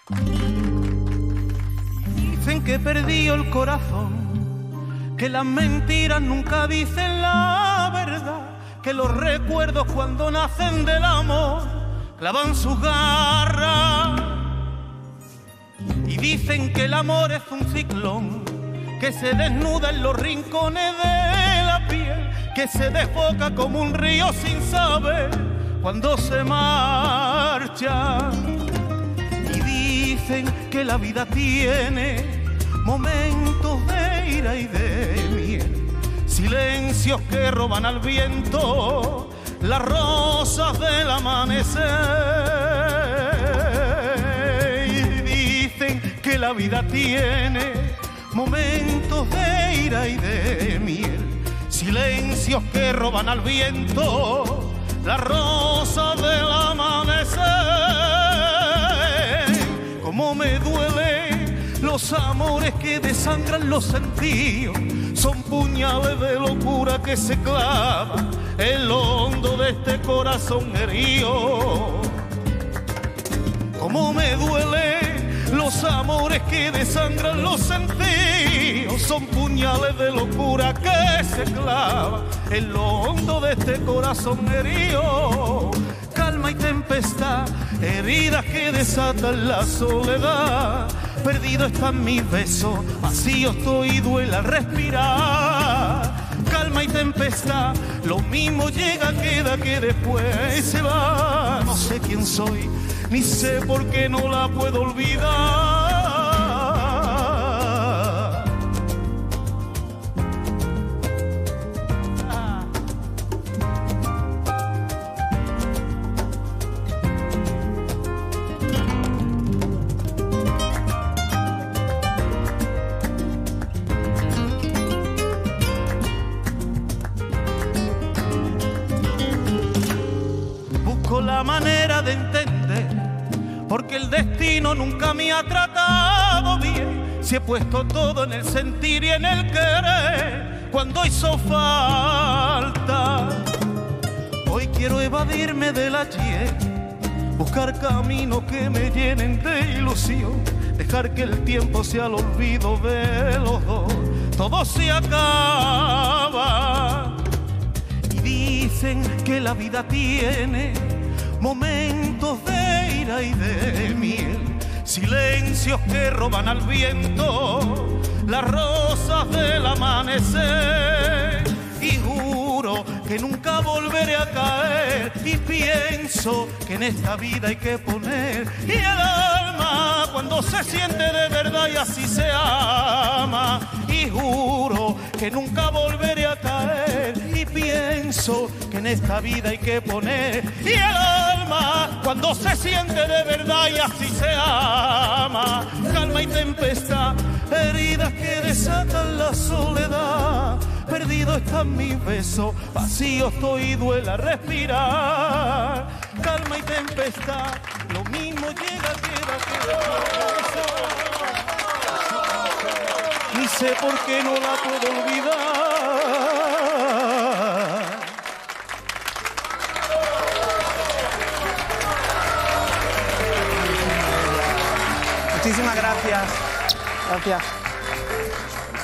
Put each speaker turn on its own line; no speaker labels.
Dicen que perdió el corazón, que las mentiras nunca dicen la verdad, que los recuerdos cuando nacen del amor clavan sus garras. Y dicen que el amor es un ciclón que se desnuda en los rincones de la piel, que se desboca como un río sin saber cuando se marcha. Y dicen que la vida tiene momentos de ira y de miel, silencios que roban al viento las rosas del amanecer. Y dicen que la vida tiene momentos de ira y de miel, silencios que roban al viento las rosas del amanecer. Cómo me duelen los amores que desangran los sentidos, son puñales de locura que se clavan en lo hondo de este corazón herido. Cómo me duelen los amores que desangran los sentidos, son puñales de locura que se clavan en lo hondo de este corazón herido. Calma y tempestad, heridas que desatan la soledad. Perdido están mis besos, vacío estoy y duele al respirar. Calma y tempestad, lo mismo llega, queda que después se va. No sé quién soy, ni sé por qué no la puedo olvidar. Busco la manera de entender, porque el destino nunca me ha tratado bien. Si he puesto todo en el sentir y en el querer cuando hizo falta. Hoy quiero evadirme del ayer, buscar caminos que me llenen de ilusión, dejar que el tiempo sea el olvido de los dos. Todo se acaba. Y dicen que la vida tiene momentos de ira y de miel, silencios que roban al viento las rosas del amanecer. Y juro que nunca volveré a caer, y pienso que en esta vida hay que poner y el alma cuando se siente de verdad, y así se ama. Y juro que nunca volveré a caer, y pienso que en esta vida hay que poner y el alma cuando se siente de verdad, y así se ama. Calma y tempestad, heridas que desatan la soledad. Perdido están mis besos, vacío estoy y duele a respirar. Calma y tempestad, lo mismo llega, queda. Ni sé por qué no la puedo olvidar.
Muchísimas gracias. Gracias.